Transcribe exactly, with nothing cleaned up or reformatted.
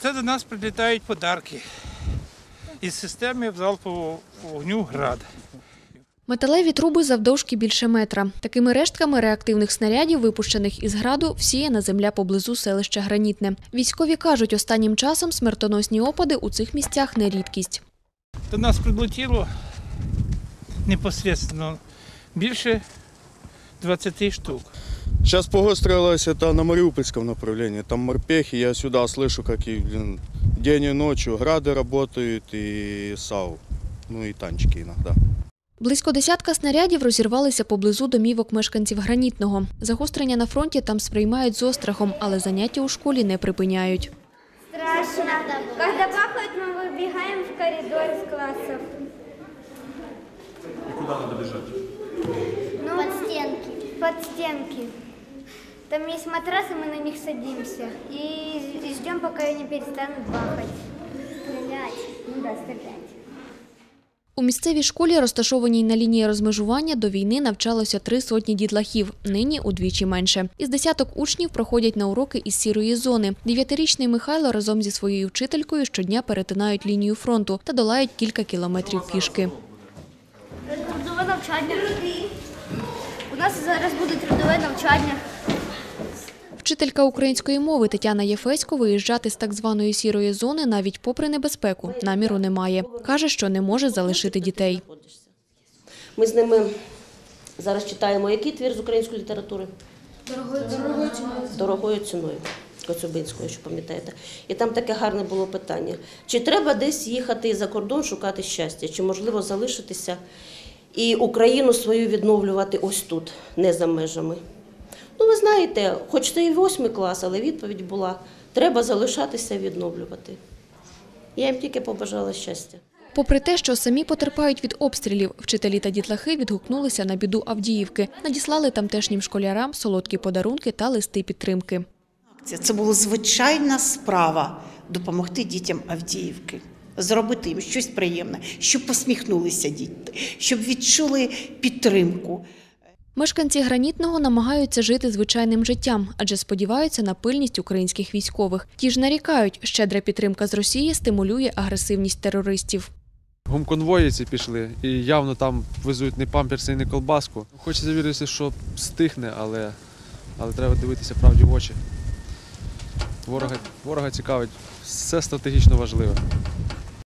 Це до нас прилітають подарки із системи залпового вогню «Град». Металеві труби завдовжки більше метра. Такими рештками реактивних снарядів, випущених із «Граду», всіяна земля поблизу селища Гранітне. Військові кажуть, останнім часом смертоносні опади у цих місцях не рідкість. До нас прилетіло непосредственно більше двадцати штук. Сейчас погострилось это на Мариупольском направлении. Там морпехи, я сюда слышу, как и блин, день и ночью грады работают и САУ, ну и танчики иногда. Близько десятка снарядів розірвалися поблизу домівок мешканців Гранітного. Загострення на фронті там сприймають з острахом, але заняття у школі не припиняють. Страшно. Коли бахають, ми вибігаємо в коридор з класів. І куди треба біжати? Ну, под стенки. Под стенки. Там есть матрасы, мы на них садимся и, и ждем, пока они перестанут бахать. Стрелять. Ну да, стрелять. У місцевій школі, розташованій на лінії розмежування, до війни навчалося три сотні дітлахів, нині удвічі менше. Із десяток учнів проходять на уроки із сірої зони. Дев'ятирічний Михайло разом зі своєю вчителькою щодня перетинають лінію фронту та долають кілька кілометрів пішки. Трудове навчання. У нас зараз буде трудове навчання. Вчителька української мови Тетяна Єфесько виїжджати з так званої сірої зони навіть попри небезпеку наміру немає. Каже, що не може залишити дітей. Ми з ними зараз читаємо який твір з української літератури? Дорогою ціною. Дорогою ціною. Коцюбинською, що пам'ятаєте. І там таке гарне було питання. Чи треба десь їхати за кордон шукати щастя? Чи можливо залишитися і Україну свою відновлювати ось тут, не за межами? Ну, ви знаєте, хоч це і восьмий клас, але відповідь була – треба залишатися і відновлювати. Я їм тільки побажала щастя. Попри те, що самі потерпають від обстрілів, вчителі та дітлахи відгукнулися на біду Авдіївки. Надіслали тамтешнім школярам солодкі подарунки та листи підтримки. Це була звичайна справа – допомогти дітям Авдіївки. Зробити їм щось приємне, щоб посміхнулися діти, щоб відчули підтримку. Мешканці Гранітного намагаються жити звичайним життям, адже сподіваються на пильність українських військових. Ті ж нарікають, щедра підтримка з Росії стимулює агресивність терористів. Гумконвої ці пішли і явно там везуть не памперси і не колбаску. Хочеться вірити, що стихне, але, але треба дивитися правді в очі. Ворога, ворога цікавить все стратегічно важливе.